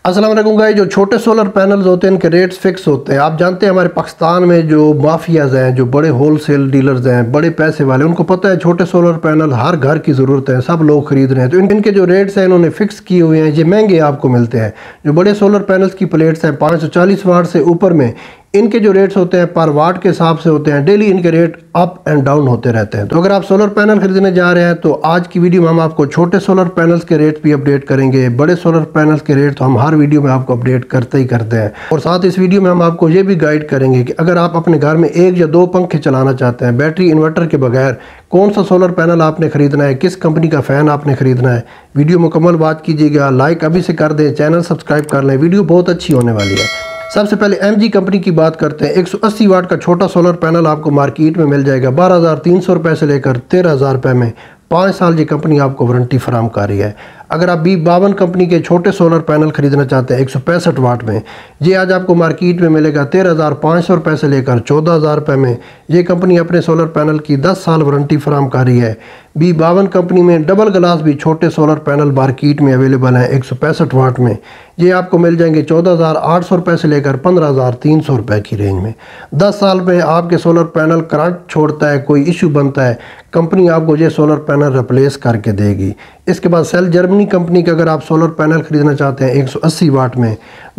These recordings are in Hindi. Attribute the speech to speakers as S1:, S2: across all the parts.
S1: अस्सलाम वालेकुम गाइस। जो छोटे सोलर पैनल्स होते हैं इनके रेट्स फिक्स होते हैं। आप जानते हैं हमारे पाकिस्तान में जो माफियाज हैं, जो बड़े होलसेल डीलर्स हैं, बड़े पैसे वाले, उनको पता है छोटे सोलर पैनल हर घर की ज़रूरत है, सब लोग खरीद रहे हैं, तो इनके जो रेट्स हैं इन्होंने फिक्स किए हुए हैं। ये महंगे आपको मिलते हैं। जो बड़े सोलर पैनल्स की प्लेट्स हैं 540 वाट से ऊपर में, इनके जो रेट्स होते हैं पर वाट के हिसाब से होते हैं। डेली इनके रेट अप एंड डाउन होते रहते हैं। तो अगर आप सोलर पैनल खरीदने जा रहे हैं तो आज की वीडियो में हम आपको छोटे सोलर पैनल्स के रेट भी अपडेट करेंगे। बड़े सोलर पैनल्स के रेट तो हम हर वीडियो में आपको अपडेट करते ही करते हैं। और साथ इस वीडियो में हम आपको ये भी गाइड करेंगे कि अगर आप अपने घर में 1 या 2 पंखे चलाना चाहते हैं बैटरी इन्वर्टर के बगैर, कौन सा सोलर पैनल आपने खरीदना है, किस कंपनी का फ़ैन आपने खरीदना है। वीडियो मुकम्मल बात कीजिएगा, लाइक अभी से कर दें, चैनल सब्सक्राइब कर लें, वीडियो बहुत अच्छी होने वाली है। सबसे पहले MG कंपनी की बात करते हैं। 180 वाट का छोटा सोलर पैनल आपको मार्केट में मिल जाएगा 12,300 रुपये से लेकर 13,000 रुपये में। 5 साल ये कंपनी आपको वारंटी फराम कर रही है। अगर आप B52 कंपनी के छोटे सोलर पैनल खरीदना चाहते हैं 165 वाट में, ये आज आपको मार्केट में मिलेगा 13,500 रुपये से लेकर 14,000 रुपये में। ये कंपनी अपने सोलर पैनल की 10 साल वारंटी फराम कर रही है। B52 कंपनी में डबल ग्लास भी छोटे सोलर पैनल मार्केट में अवेलेबल हैं 165 वाट में। ये आपको मिल जाएंगे 14,800 रुपये से लेकर 15,300 रुपये की रेंज में। 10 साल में आपके सोलर पैनल करंट छोड़ता है, कोई इशू बनता है, कंपनी आपको ये सोलर पैनल रिप्लेस करके देगी। इसके बाद सेल जर्मनी कंपनी का अगर आप सोलर पैनल खरीदना चाहते हैं 180 वाट में,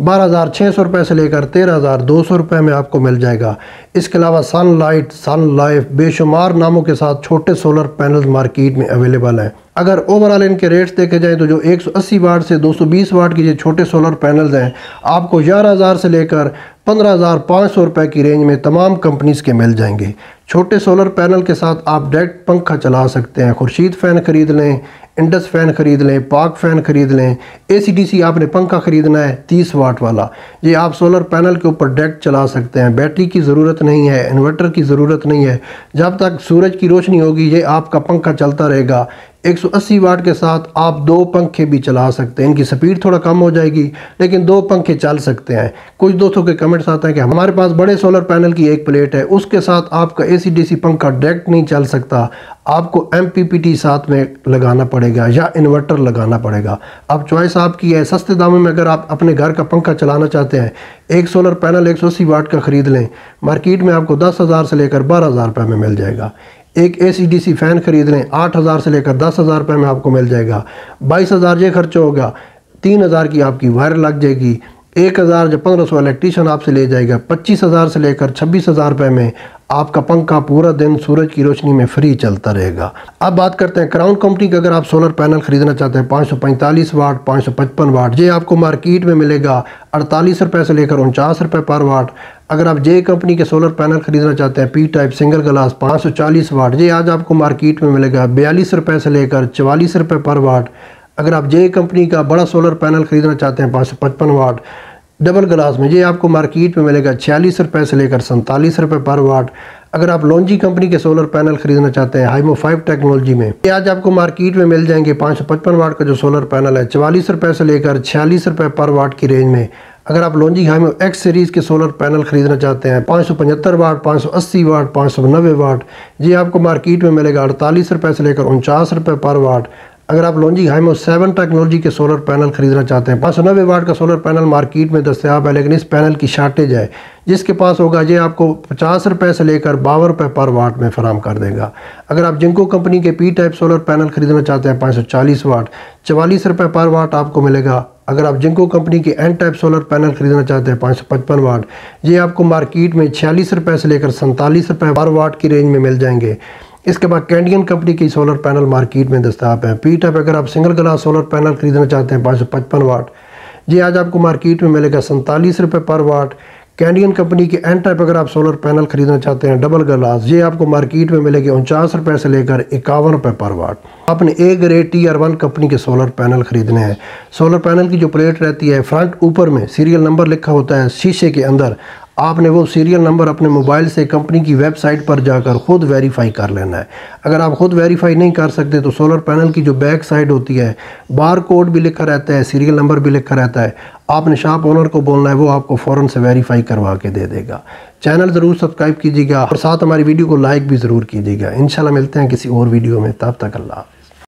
S1: 12,600 रुपये से लेकर 13,200 रुपये में आपको मिल जाएगा। इसके अलावा सनलाइट, सन लाइफ, बेशुमार नामों के साथ छोटे सोलर पैनल मार्केट में अवेलेबल हैं। अगर ओवरऑल इनके रेट्स देखे जाएँ तो जो 180 वाट से 220 वाट के ये छोटे सोलर पैनल्स हैं आपको 11,000 से लेकर 15,500 रुपये की रेंज में तमाम कंपनीज़ के मिल जाएंगे। छोटे सोलर पैनल के साथ आप डायरेक्ट पंखा चला सकते हैं। खुर्शीद फ़ैन ख़रीद लें, इंडस फ़ैन ख़रीद लें, पाक फ़ैन ख़रीद लें। AC/DC आपने पंखा ख़रीदना है 30 वाट वाला, ये आप सोलर पैनल के ऊपर डायरेक्ट चला सकते हैं। बैटरी की ज़रूरत नहीं है, इन्वर्टर की ज़रूरत नहीं है। जब तक सूरज की रोशनी होगी ये आपका पंखा चलता रहेगा। 180 वाट के साथ आप 2 पंखे भी चला सकते हैं। इनकी स्पीड थोड़ा कम हो जाएगी लेकिन 2 पंखे चल सकते हैं। कुछ दोस्तों के कमेंट्स आते हैं कि हमारे पास बड़े सोलर पैनल की एक प्लेट है, उसके साथ आपका AC/DC पंखा डायरेक्ट नहीं चल सकता, आपको MPPT साथ में लगाना पड़ेगा या इन्वर्टर लगाना पड़ेगा। अब चॉइस आपकी है। सस्ते दामों में अगर आप अपने घर का पंखा चलाना चाहते हैं, एक सोलर पैनल 180 वाट का ख़रीद लें, मार्केट में आपको 10,000 से लेकर 12,000 रुपये में मिल जाएगा। एक AC/DC फ़ैन खरीद लें 8,000 से लेकर 10,000 रुपये में आपको मिल जाएगा। 22,000 ये खर्च होगा, 3,000 की आपकी वायर लग जाएगी, 1,000 जब 1,500 इलेक्ट्रीशियन आपसे ले जाएगा। 25,000 से लेकर 26,000 रुपये में आपका पंखा पूरा दिन सूरज की रोशनी में फ्री चलता रहेगा। अब बात करते हैं क्राउन कंपनी का। अगर आप सोलर पैनल खरीदना चाहते हैं 545 वाट, 555 वाट, ये आपको मार्केट में मिलेगा 48 रुपये से लेकर 49 रुपये पर वाट। अगर आप जे कंपनी के सोलर पैनल खरीदना चाहते हैं P type single glass 540 watt, ये आज आपको मार्केट में मिलेगा 42 रुपये से लेकर 44 रुपये पर वाट। अगर आप जे कंपनी का बड़ा सोलर पैनल खरीदना चाहते हैं 555 वाट डबल ग्लास में, ये आपको मार्केट में मिलेगा 46 रुपये से लेकर 47 रुपये पर वाट। अगर आप लॉन्जी कंपनी के सोलर पैनल खरीदना चाहते हैं हाइमो 5 टेक्नोलॉजी में, ये आज आपको मार्केट में मिल जाएंगे 555 वाट का जो सोलर पैनल है 44 रुपये से लेकर 46 रुपये पर वाट की रेंज में। अगर आप लॉन्जी हाइमो X सीरीज़ के सोलर पैनल खरीदना चाहते हैं 575 वाट, 580 वाट, 590 वाट, ये आपको मार्केट में मिलेगा 48 रुपये से लेकर 49 रुपये पर वाट। अगर आप लॉन्जी हाइमो 7 टेक्नोलॉजी के सोलर पैनल खरीदना चाहते हैं 590 वाट का सोलर पैनल मार्केट में दस्तयाब है, लेकिन इस पैनल की शार्टेज है। जिसके पास होगा ये आपको 50 रुपये से लेकर 52 रुपये पर वाट में फराम कर देगा। अगर आप जिंको कंपनी के P टाइप सोलर पैनल खरीदना चाहते हैं 540 वाट, 44 रुपये पर वाट आपको मिलेगा। अगर आप जिंको कंपनी के N टाइप सोलर पैनल खरीदना चाहते हैं 555 वाट, ये आपको मार्केट में 46 रुपये से लेकर 47 रुपये पर वाट की रेंज में मिल जाएंगे। इसके बाद कैंडियन कंपनी की सोलर पैनल मार्केट में दस्तयाब है। P टाइप अगर आप सिंगल ग्लास सोलर पैनल खरीदना चाहते हैं 555 वाट, ये आज आपको मार्केट में मिलेगा 47 रुपये पर वाट। कैंडियन कंपनी के N टाइप अगर आप सोलर पैनल खरीदना चाहते हैं डबल ग्लास, ये आपको मार्केट में मिलेगी 49 रुपये से लेकर 51 रुपये पर वाट। आपने A ग्रेड Tier 1 कंपनी के सोलर पैनल खरीदने हैं। सोलर पैनल की जो प्लेट रहती है फ्रंट ऊपर में सीरियल नंबर लिखा होता है शीशे के अंदर, आपने वो सीरियल नंबर अपने मोबाइल से कंपनी की वेबसाइट पर जाकर ख़ुद वेरीफाई कर लेना है। अगर आप ख़ुद वेरीफाई नहीं कर सकते तो सोलर पैनल की जो बैक साइड होती है बार कोड भी लिखा रहता है, सीरियल नंबर भी लिखा रहता है, आपने शॉप ओनर को बोलना है, वो आपको फ़ौरन से वेरीफाई करवा के दे देगा। चैनल ज़रूर सब्सक्राइब कीजिएगा और साथ हमारी वीडियो को लाइक भी ज़रूर कीजिएगा। इंशाल्लाह मिलते हैं किसी और वीडियो में, तब तक अल्लाह।